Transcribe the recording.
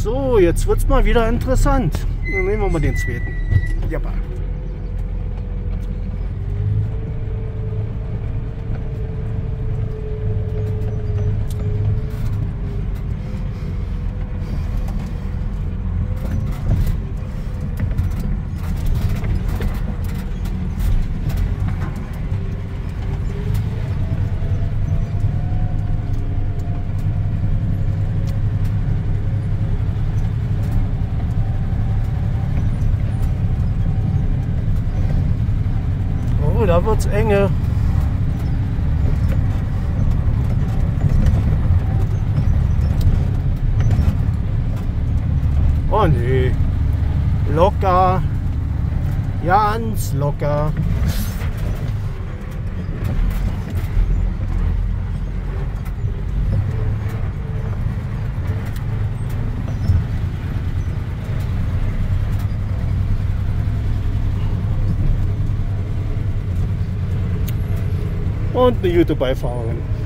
So, jetzt wird es mal wieder interessant. Dann nehmen wir mal den zweiten. Jappa. Oh, da wird's enge. Oh nee. Locker. Ganz locker. Und eine gute Beifahrerin.